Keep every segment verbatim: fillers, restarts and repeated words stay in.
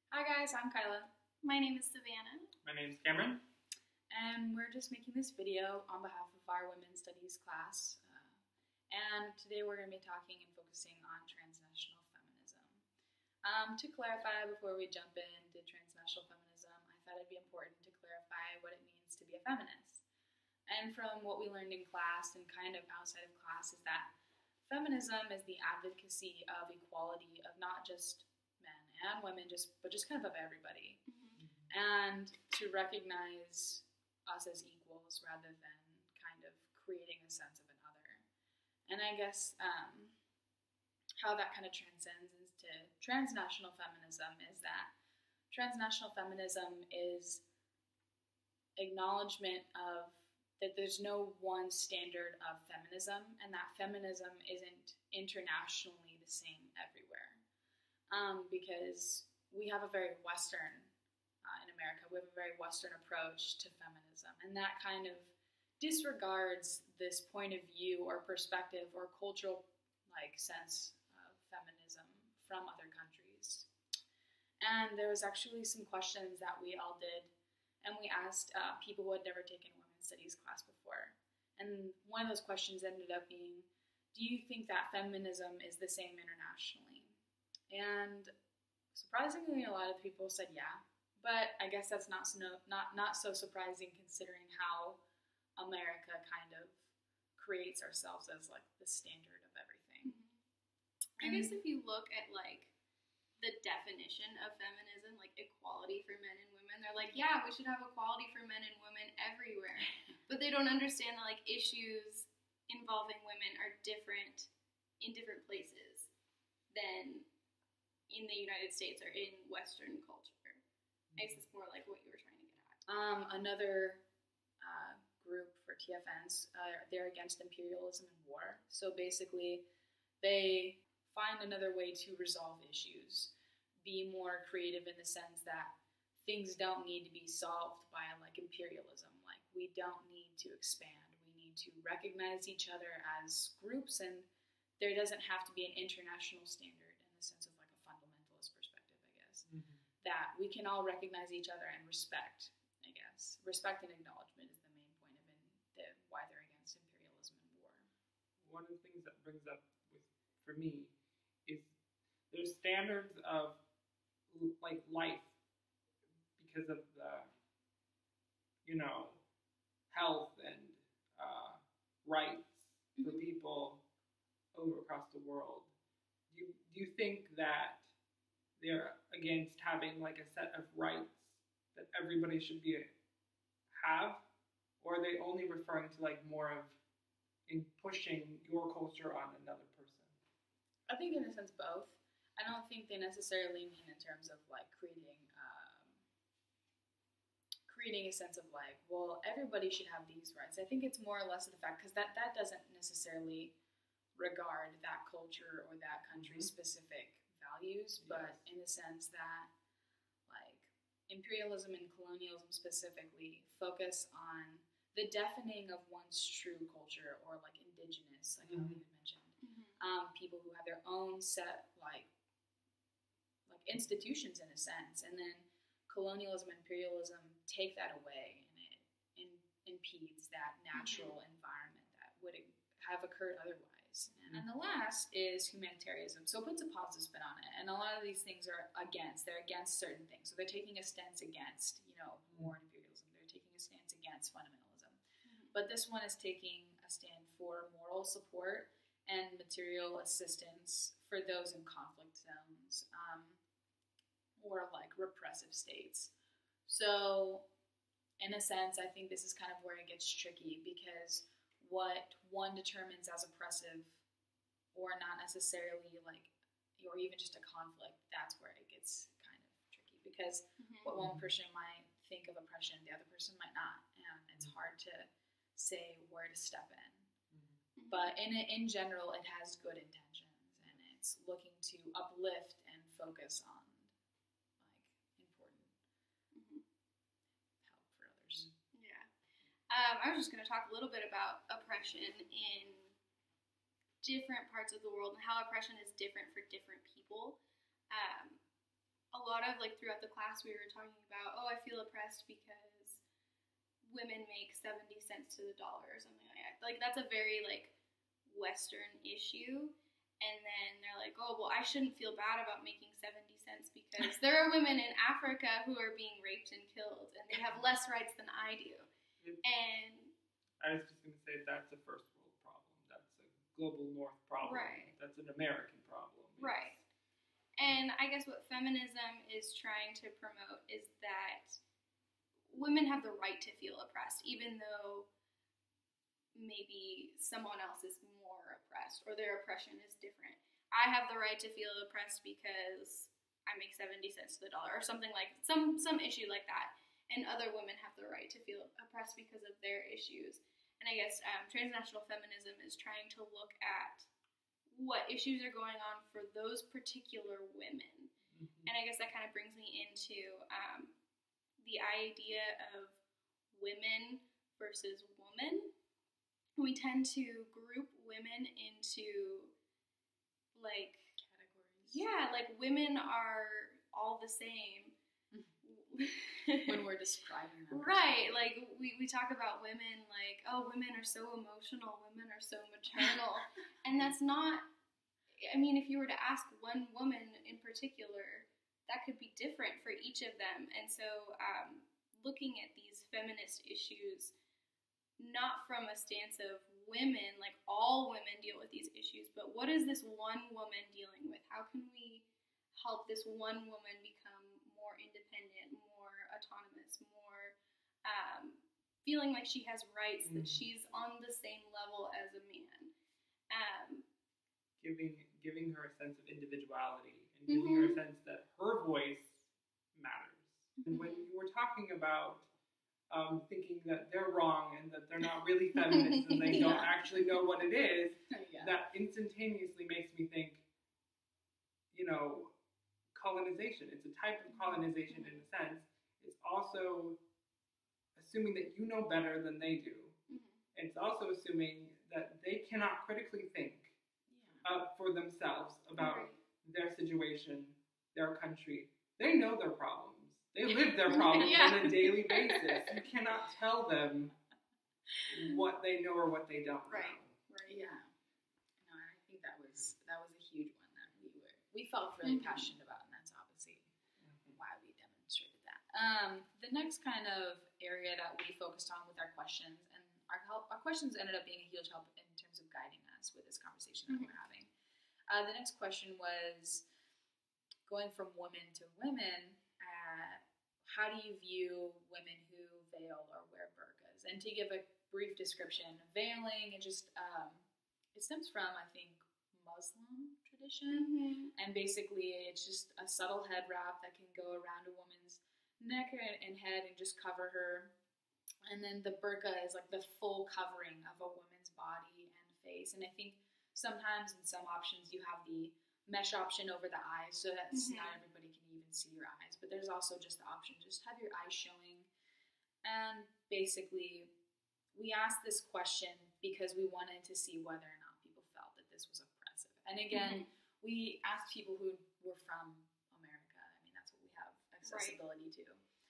Hi guys, I'm Kyla, My name is Savannah. My name's Cameron. and we're just making this video on behalf of our Women's Studies class. Uh, and today we're going to be talking and focusing on transnational feminism. Um, to clarify, before we jump into transnational feminism, I thought it'd be important to clarify what it means to be a feminist. And from what we learned in class and kind of outside of class is that feminism is the advocacy of equality of not just men and women, just but just kind of of everybody. Mm-hmm. And to recognize us as equals rather than kind of creating a sense of an other. And I guess um, how that kind of transcends into transnational feminism is that transnational feminism is acknowledgement of that there's no one standard of feminism and that feminism isn't internationally the same everywhere. Um, because we have a very Western Uh, in America, we have a very Western approach to feminism, and that kind of disregards this point of view or perspective or cultural like sense of feminism from other countries. And there was actually some questions that we all did, and we asked uh, people who had never taken a women's studies class before. And one of those questions ended up being, do you think that feminism is the same internationally? And surprisingly, a lot of people said yeah. But I guess that's not so, not not so surprising considering how America kind of creates ourselves as like the standard of everything. Mm-hmm. I guess if you look at like the definition of feminism, like equality for men and women, they're like, yeah, we should have equality for men and women everywhere. But they don't understand that like issues involving women are different in different places than in the United States or in Western culture. I guess it's more like what you were trying to get at. Um, another uh, group for T F Ns, uh, they're against imperialism and war. So basically, they find another way to resolve issues, be more creative in the sense that things don't need to be solved by like imperialism. Like we don't need to expand. We need to recognize each other as groups, and there doesn't have to be an international standard in the sense of like a fundamentalist perspective, I guess. Mm-hmm. That we can all recognize each other and respect, I guess. Respect and acknowledgement is the main point of in, the, why they're against imperialism and war. One of the things that brings up with for me is there's standards of like life because of the you know health and uh, rights mm-hmm. for people over across the world. Do you, do you think that they're against having like a set of rights that everybody should be have, or are they only referring to like more of in pushing your culture on another person? I think in a sense both. I don't think they necessarily mean in terms of like creating um, creating a sense of like, well, everybody should have these rights. I think it's more or less of the fact because that that doesn't necessarily regard that culture or that country's mm-hmm. specific values, but yes. in the sense that like imperialism and colonialism specifically focus on the deafening of one's true culture or like indigenous, like mm-hmm. how you mentioned, mm-hmm. um, people who have their own set like like institutions in a sense, and then colonialism and imperialism take that away and it in, impedes that natural mm-hmm. environment that would have occurred otherwise. And then the last is humanitarianism. So it puts a positive spin on it. And a lot of these things are against. They're against certain things. So they're taking a stance against, you know, war and imperialism. They're taking a stance against fundamentalism. Mm-hmm. But this one is taking a stand for moral support and material assistance for those in conflict zones um, or like repressive states. So in a sense, I think this is kind of where it gets tricky because what one determines as oppressive or not necessarily like, or even just a conflict, that's where it gets kind of tricky because mm-hmm. what one person might think of oppression, the other person might not, and it's mm-hmm. hard to say where to step in. Mm-hmm. But in in general, it has good intentions, and it's looking to uplift and focus on like important mm-hmm. help for others. Yeah. Um, I was just going to talk a little bit about oppression in different parts of the world and how oppression is different for different people. Um, a lot of, like, throughout the class we were talking about, oh, I feel oppressed because women make seventy cents to the dollar or something like that. Like, that's a very, like, Western issue. And then they're like, oh, well, I shouldn't feel bad about making seventy cents because there are women in Africa who are being raped and killed, and they have less rights than I do. It, And I was just going to say that's a first world problem. That's a global north problem. Right. That's an American problem. It's, right. And I guess what feminism is trying to promote is that women have the right to feel oppressed, even though maybe someone else is more oppressed or their oppression is different. I have the right to feel oppressed because I make seventy cents to the dollar or something like some some issue like that. And other women have the right to feel oppressed because of their issues. And I guess um, transnational feminism is trying to look at what issues are going on for those particular women. Mm-hmm. And I guess that kind of brings me into um, the idea of women versus woman. We tend to group women into, like, Categories. yeah, like women are all the same. When we're describing them. Right, like we, we talk about women like, oh, women are so emotional, women are so maternal. And that's not, I mean, if you were to ask one woman in particular, that could be different for each of them. And so um, looking at these feminist issues, not from a stance of women, like all women deal with these issues, but what is this one woman dealing with? How can we help this one woman become more independent, more autonomous, more um, feeling like she has rights, mm-hmm. that she's on the same level as a man? Um, giving giving her a sense of individuality and giving mm-hmm. her a sense that her voice matters. Mm-hmm. And when you were talking about Um, thinking that they're wrong and that they're not really feminists and they yeah. don't actually know what it is, yeah. that instantaneously makes me think, you know, colonization. It's a type of colonization in a sense. It's also assuming that you know better than they do. Mm-hmm. It's also assuming that they cannot critically think yeah. uh, for themselves about right. their situation, their country. They know their problems. They live their problems yeah. on a daily basis. You cannot tell them what they know or what they don't right. know. Right. Yeah. No, I think that was that was a huge one that we were we felt really mm-hmm. passionate about, and that's obviously mm-hmm. why we demonstrated that. Um, the next kind of area that we focused on with our questions, and our help, our questions ended up being a huge help in terms of guiding us with this conversation mm-hmm. that we're having. Uh, the next question was going from women to women. Uh, how do you view women who veil or wear burqas? And to give a brief description, veiling, it just, um, it stems from, I think, Muslim tradition. Mm-hmm. And basically it's just a subtle head wrap that can go around a woman's neck and head and just cover her. And then the burqa is like the full covering of a woman's body and face. And I think sometimes in some options you have the mesh option over the eyes so that mm-hmm. not everybody can even see your eyes, but there's also just the option just have your eyes showing. And basically we asked this question because we wanted to see whether or not people felt that this was oppressive. And again, mm-hmm. we asked people who were from America. I mean, that's what we have accessibility right. to.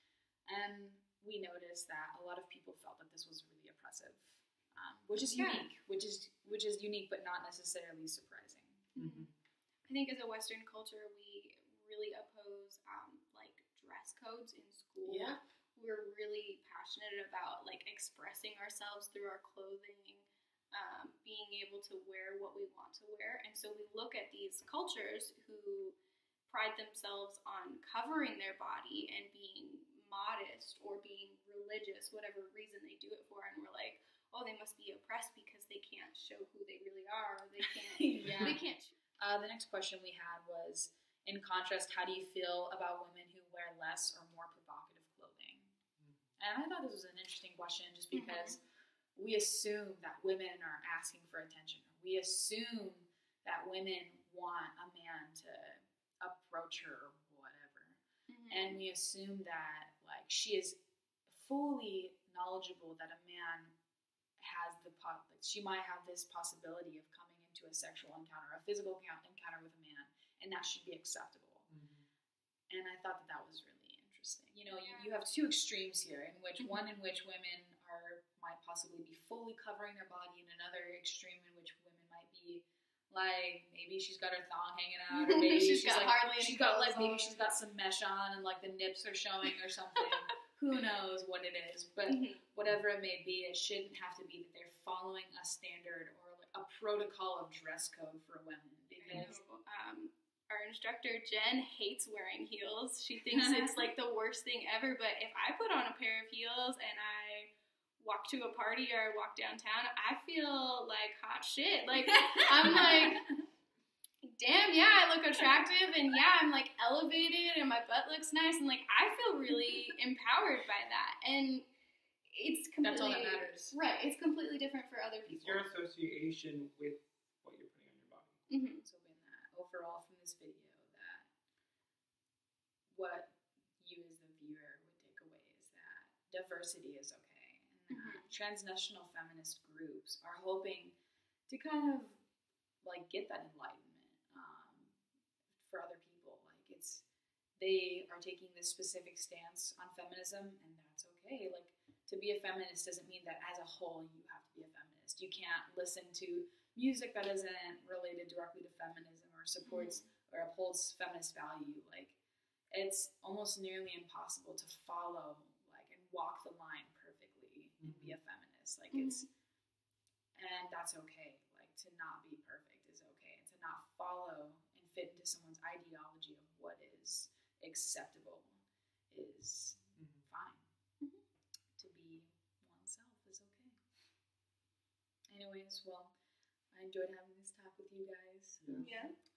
And we noticed that a lot of people felt that this was really oppressive, um, which is yeah. unique, which is which is unique but not necessarily surprising. Mm-hmm. I think as a Western culture, we really oppose um, like dress codes in school. Yeah. We're really passionate about like expressing ourselves through our clothing, um, being able to wear what we want to wear. And so we look at these cultures who pride themselves on covering their body and being modest or being religious, whatever reason they do it for, and we're like, oh, they must be oppressed because they can't show who they really are. Or they can't. yeah. They can't. Uh, the next question we had was, in contrast, how do you feel about women who wear less or more provocative clothing? Mm-hmm. And I thought this was an interesting question just because mm-hmm. we assume that women are asking for attention. We assume that women want a man to approach her or whatever. Mm-hmm. And we assume that like she is fully knowledgeable that a man has the pot, like she might have this possibility of coming into a sexual encounter, a physical encounter with a man, and that should be acceptable. Mm-hmm. and I thought that that was really interesting. You know, Yeah. you, you have two extremes here, in which Mhm. one in which women are might possibly be fully covering their body, and another extreme in which women might be like maybe she's got her thong hanging out, or maybe She's she's, got like hardly any she's got like clothes maybe on. she's got some mesh on and like the nips are showing or something. Who knows what it is, but Mhm. whatever it may be, it shouldn't have to be that they're following a standard or like a protocol of dress code for women, I because know, um, our instructor Jen hates wearing heels. She thinks it's like the worst thing ever. But if I put on a pair of heels and I walk to a party or I walk downtown, I feel like hot shit. Like I'm like, damn, yeah, I look attractive, and yeah, I'm like elevated, and my butt looks nice, and like I feel really empowered by that. And it's completely that's all that matters. right. It's completely different for other It's people. your association with what you're putting on your body. Mm-hmm. So in that overall from this video, that what you as the viewer would take away is that diversity is okay, and that Mhm. transnational feminist groups are hoping to kind of like get that enlightenment um, for other people. Like it's they are taking this specific stance on feminism, and that's okay. Like to be a feminist doesn't mean that as a whole you have to be a feminist. You can't listen to music that isn't related directly to feminism or supports or upholds feminist value. Like it's almost nearly impossible to follow like and walk the line perfectly and be a feminist. Like it's and that's okay. Like to not be perfect is okay, and to not follow and fit into someone's ideology of what is acceptable is Mhm. fine. Mhm. To be oneself is okay. Anyways, well, I enjoyed having this talk with you guys. Yeah. Yeah.